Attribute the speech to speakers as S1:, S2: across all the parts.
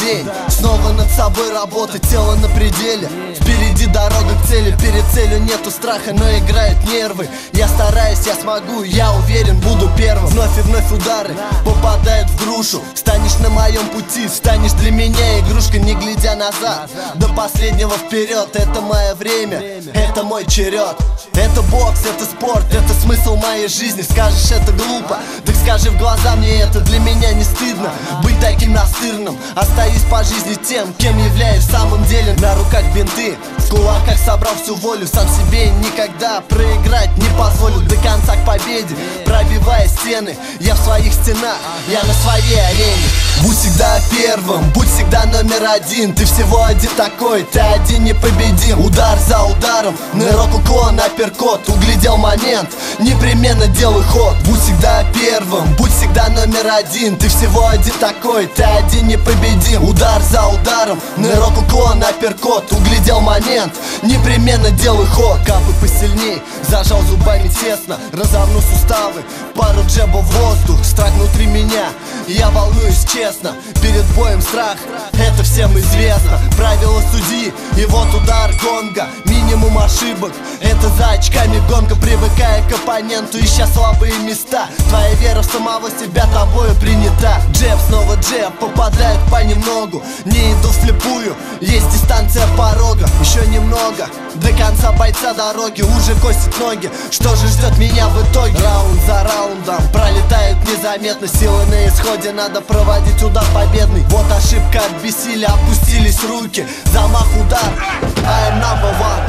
S1: день. Снова над собой работа, тело на пределе. Впереди дорога к цели, перед целью нету страха, но играют нервы. Я стараюсь, я смогу, я уверен, буду первым. Вновь и вновь удары попадают в грушу. Станешь на моем пути, станешь для меня игрушкой, не глядя назад, до последнего вперед. Это мое время, это мой черед. Это бокс, это спорт, это смысл моей жизни. Скажешь, это глупо, так скажи в глаза мне, это для меня не стыдно быть таким настырным. Остаюсь по жизни тем, кем являюсь в самом деле. На руках бинты, в кулаках собрал всю волю. Сам себе никогда проиграть не позволю. До конца к победе, пробивая стены. Я в своих стенах, я на своей арене. Будь всегда первым, будь всегда номер один. Ты всего один такой, ты один непобедим. Удар за ударом, нырок, уклон, апперкот. Углядел момент, непременно делай ход. Будь всегда первым, будь всегда номер один. Ты всего один такой, ты один непобедим. Удар за ударом, нырок, уклон, апперкот. Углядел момент, непременно делай ход. Капы посильней, зажал зубами тесно. Разомну суставы, пару джебов в воздух. Страх внутри меня, я волнуюсь честно. Перед боем страх, это всем известно. Правила судьи, и вот удар гонга. Минимум ошибок, это за очками гонка. Привыкая к оппоненту, ища слабые места. Твоя вера в самого себя тобою принята. Джеб, снова джеб, попадает понемногу. Не иду вслепую, есть дистанция порога. Еще немного, до конца бойца дороги. Уже косит ноги, что же ждет меня в итоге? Раунд за раундом пролетают незаметно. Силы на исходе, надо проводить удар победный. Вот ошибка от бессилия, опустились руки. Замах, удар, I am number one.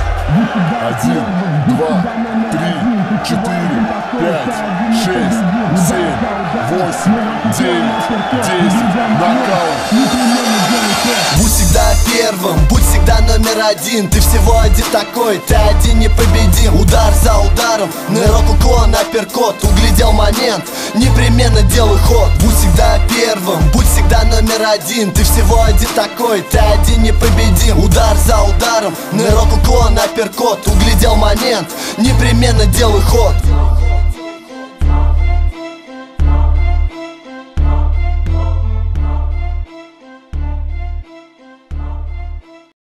S2: 1, 2, 3, 4, 5, 6, 7, 8, 9, 10. Нокаут.
S1: Будь всегда первым, будь всегда номер один. Ты всего один такой, ты один непобедим. Удар за ударом, нырок, уклон, апперкот. Углядел момент, непременно делай ход. Будь всегда первым, будь всегда номер один. Ты всего один такой, ты один непобедим. Удар за ударом, нырок, уклон, апперкот. Углядел момент, непременно делай ход.